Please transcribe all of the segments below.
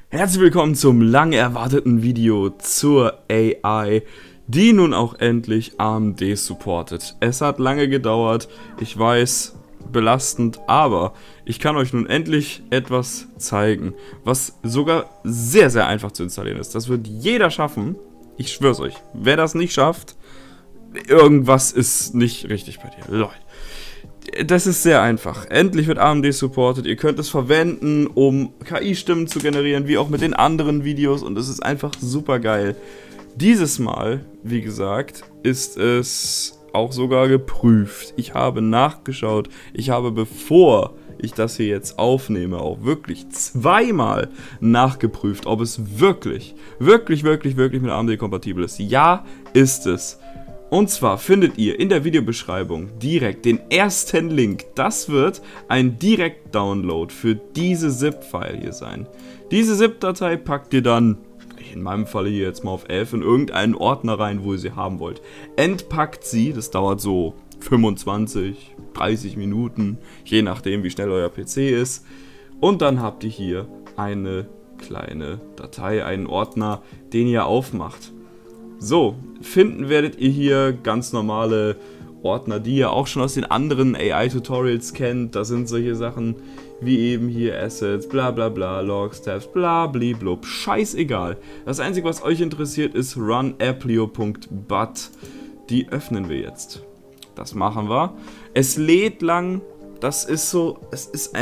Herzlich willkommen zum lang erwarteten Video zur AI, die nun auch endlich AMD supportet. Es hat lange gedauert, ich weiß, belastend, aber ich kann euch nun endlich etwas zeigen, was sogar sehr, sehr einfach zu installieren ist. Das wird jeder schaffen, ich schwör's euch. Wer das nicht schafft, irgendwas ist nicht richtig bei dir. Leute. Das ist sehr einfach. Endlich wird AMD supported. Ihr könnt es verwenden, um KI-Stimmen zu generieren, wie auch mit den anderen Videos. Und es ist einfach super geil. Dieses Mal, wie gesagt, ist es auch sogar geprüft. Ich habe nachgeschaut. Ich habe, bevor ich das hier jetzt aufnehme, auch wirklich zweimal nachgeprüft, ob es wirklich mit AMD kompatibel ist. Ja, ist es. Und zwar findet ihr in der Videobeschreibung direkt den ersten Link. Das wird ein Direkt-Download für diese ZIP-File hier sein. Diese ZIP-Datei packt ihr dann, in meinem Fall hier jetzt mal auf 11, in irgendeinen Ordner rein, wo ihr sie haben wollt. Entpackt sie, das dauert so 25, 30 Minuten, je nachdem wie schnell euer PC ist. Und dann habt ihr hier eine kleine Datei, einen Ordner, den ihr aufmacht. So, finden werdet ihr hier ganz normale Ordner, die ihr auch schon aus den anderen AI-Tutorials kennt. Da sind solche Sachen wie eben hier Assets, bla bla bla, Logs, Tabs, bla bliblub, scheißegal. Das Einzige, was euch interessiert, ist runapplio.bat. Die öffnen wir jetzt. Das machen wir. Es lädt lang, das ist so, es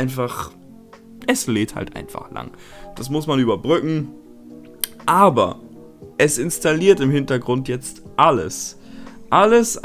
lädt halt einfach lang. Das muss man überbrücken, aber es installiert im Hintergrund jetzt alles. Alles.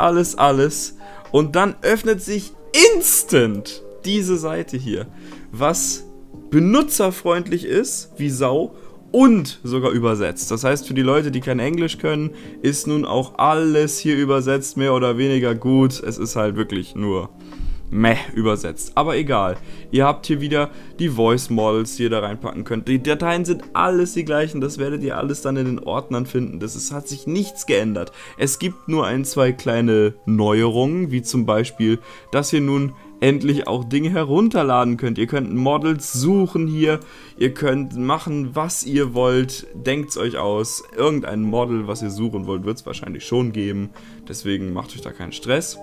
Und dann öffnet sich instant diese Seite hier. Was benutzerfreundlich ist, wie Sau, und sogar übersetzt. Das heißt, für die Leute, die kein Englisch können, ist nun auch alles hier übersetzt, mehr oder weniger gut. Es ist halt wirklich nur meh übersetzt, aber egal. Ihr habt hier wieder die Voice Models, die ihr da reinpacken könnt. Die Dateien sind alles die gleichen, das werdet ihr alles dann in den Ordnern finden. Hat sich nichts geändert. Es gibt nur ein, zwei kleine Neuerungen, wie zum Beispiel, dass ihr nun endlich auch Dinge herunterladen könnt. Ihr könnt Models suchen hier, ihr könnt machen, was ihr wollt. Denkt's euch aus. Irgendein Model, was ihr suchen wollt, wird es wahrscheinlich schon geben. Deswegen macht euch da keinen Stress.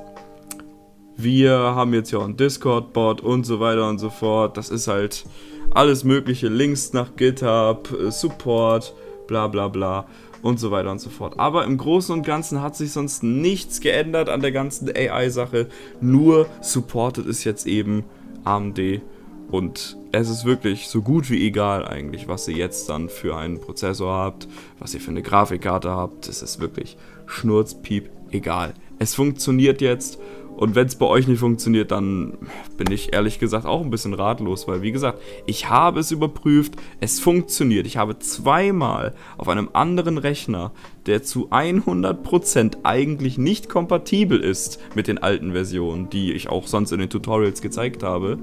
Wir haben jetzt ja auch einen Discord-Bot und so weiter und so fort. Das ist halt alles mögliche. Links nach GitHub, Support, bla bla bla und so weiter und so fort. Aber im Großen und Ganzen hat sich sonst nichts geändert an der ganzen AI-Sache. Nur supportet ist jetzt eben AMD. Und es ist wirklich so gut wie egal eigentlich, was ihr jetzt dann für einen Prozessor habt, was ihr für eine Grafikkarte habt. Es ist wirklich schnurzpiep egal. Es funktioniert jetzt. Und wenn es bei euch nicht funktioniert, dann bin ich ehrlich gesagt auch ein bisschen ratlos, weil wie gesagt, ich habe es überprüft, es funktioniert. Ich habe zweimal auf einem anderen Rechner, der zu 100% eigentlich nicht kompatibel ist mit den alten Versionen, die ich auch sonst in den Tutorials gezeigt habe.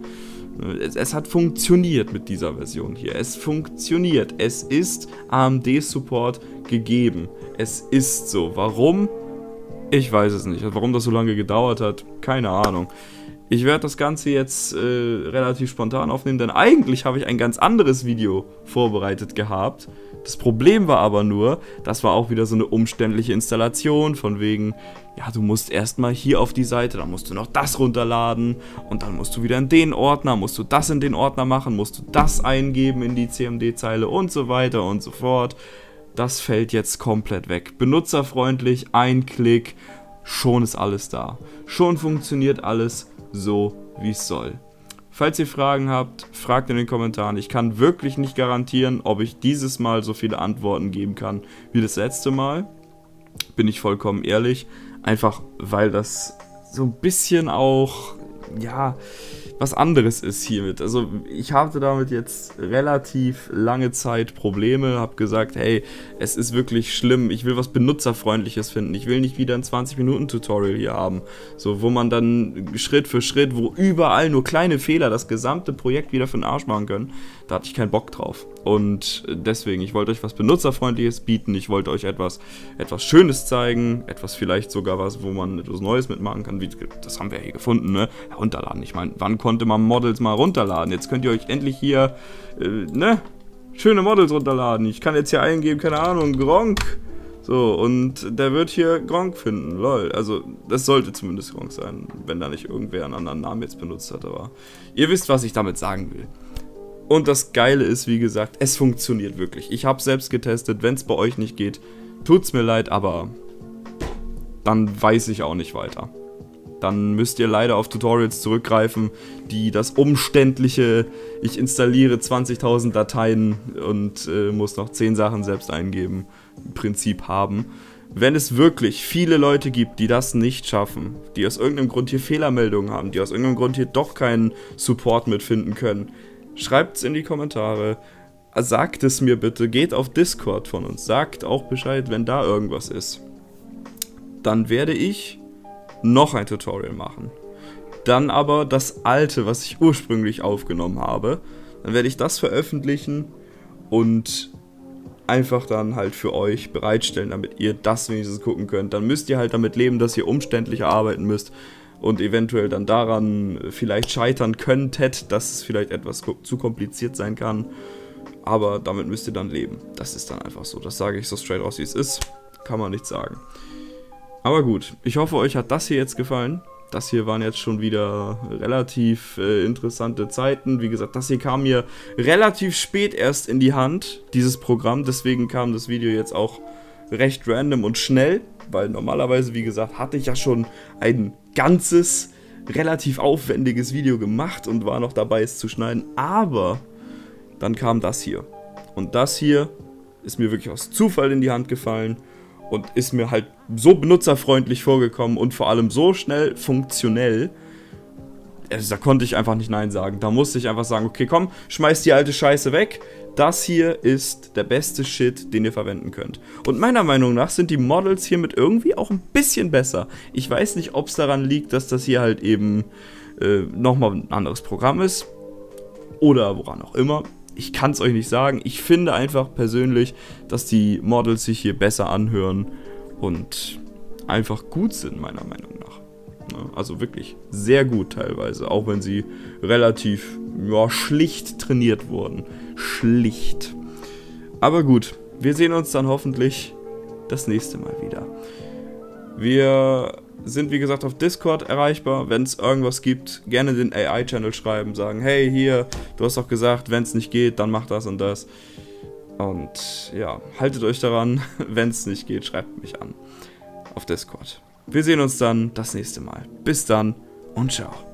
Es hat funktioniert mit dieser Version hier. Es funktioniert. Es ist AMD-Support gegeben. Es ist so. Warum? Ich weiß es nicht. Warum das so lange gedauert hat, keine Ahnung. Ich werde das Ganze jetzt relativ spontan aufnehmen, denn eigentlich habe ich ein ganz anderes Video vorbereitet gehabt. Das Problem war aber nur, das war auch wieder so eine umständliche Installation, von wegen, ja, du musst erstmal hier auf die Seite, dann musst du noch das runterladen und dann musst du wieder in den Ordner, musst du das in den Ordner machen, musst du das eingeben in die CMD-Zeile und so weiter und so fort. Das fällt jetzt komplett weg. Benutzerfreundlich, ein Klick, schon ist alles da. Schon funktioniert alles so, wie es soll. Falls ihr Fragen habt, fragt in den Kommentaren. Ich kann wirklich nicht garantieren, ob ich dieses Mal so viele Antworten geben kann wie das letzte Mal. Bin ich vollkommen ehrlich. Einfach, weil das so ein bisschen auch, ja, was anderes ist hiermit. Also ich hatte damit jetzt relativ lange Zeit Probleme, habe gesagt, hey, es ist wirklich schlimm, ich will was Benutzerfreundliches finden, ich will nicht wieder ein 20-Minuten-Tutorial hier haben, so wo man dann Schritt für Schritt, wo überall nur kleine Fehler das gesamte Projekt wieder für den Arsch machen können, da hatte ich keinen Bock drauf. Und deswegen, ich wollte euch was Benutzerfreundliches bieten, ich wollte euch etwas Schönes zeigen, etwas vielleicht sogar was, wo man etwas Neues mitmachen kann, wie, das haben wir hier gefunden, ne? Herunterladen, ich meine, wann konnte man Models mal runterladen? Jetzt könnt ihr euch endlich hier, schöne Models runterladen. Ich kann jetzt hier eingeben, keine Ahnung, Gronkh. So, und der wird hier Gronkh finden, lol. Also, das sollte zumindest Gronkh sein, wenn da nicht irgendwer einen anderen Namen jetzt benutzt hat, aber ihr wisst, was ich damit sagen will. Und das Geile ist, wie gesagt, es funktioniert wirklich. Ich habe selbst getestet, wenn es bei euch nicht geht, tut's mir leid, aber dann weiß ich auch nicht weiter. Dann müsst ihr leider auf Tutorials zurückgreifen, die das umständliche, ich installiere 20.000 Dateien und muss noch 10 Sachen selbst eingeben, Prinzip haben. Wenn es wirklich viele Leute gibt, die das nicht schaffen, die aus irgendeinem Grund hier Fehlermeldungen haben, die aus irgendeinem Grund hier doch keinen Support mitfinden können, schreibt es in die Kommentare, sagt es mir bitte, geht auf Discord von uns, sagt auch Bescheid, wenn da irgendwas ist. Dann werde ich noch ein Tutorial machen. Dann aber das alte, was ich ursprünglich aufgenommen habe. Dann werde ich das veröffentlichen und einfach dann halt für euch bereitstellen, damit ihr das wenigstens gucken könnt. Dann müsst ihr halt damit leben, dass ihr umständlicher arbeiten müsst und eventuell dann daran vielleicht scheitern könntet, dass es vielleicht etwas zu kompliziert sein kann. Aber damit müsst ihr dann leben. Das ist dann einfach so. Das sage ich so straight aus, wie es ist. Kann man nichts sagen. Aber gut, ich hoffe, euch hat das hier jetzt gefallen. Das hier waren jetzt schon wieder relativ interessante Zeiten. Wie gesagt, das hier kam mir relativ spät erst in die Hand, dieses Programm. Deswegen kam das Video jetzt auch recht random und schnell. Weil normalerweise, wie gesagt, hatte ich ja schon ein ganzes, relativ aufwendiges Video gemacht und war noch dabei, es zu schneiden. Aber dann kam das hier. Und das hier ist mir wirklich aus Zufall in die Hand gefallen. Und ist mir halt so benutzerfreundlich vorgekommen und vor allem so schnell funktionell. Also da konnte ich einfach nicht Nein sagen. Da musste ich einfach sagen, okay, komm, schmeiß die alte Scheiße weg. Das hier ist der beste Shit, den ihr verwenden könnt. Und meiner Meinung nach sind die Models hiermit irgendwie auch ein bisschen besser. Ich weiß nicht, ob es daran liegt, dass das hier halt eben nochmal ein anderes Programm ist. Oder woran auch immer. Ich kann es euch nicht sagen. Ich finde einfach persönlich, dass die Models sich hier besser anhören und einfach gut sind, meiner Meinung nach. Also wirklich sehr gut teilweise, auch wenn sie relativ schlicht trainiert wurden. Schlicht. Aber gut, wir sehen uns dann hoffentlich das nächste Mal wieder. Wir sind wie gesagt auf Discord erreichbar, wenn es irgendwas gibt, gerne den AI-Channel schreiben, sagen, hey hier, du hast doch gesagt, wenn es nicht geht, dann mach das und das. Und ja, haltet euch daran, wenn es nicht geht, schreibt mich an auf Discord. Wir sehen uns dann das nächste Mal. Bis dann und ciao.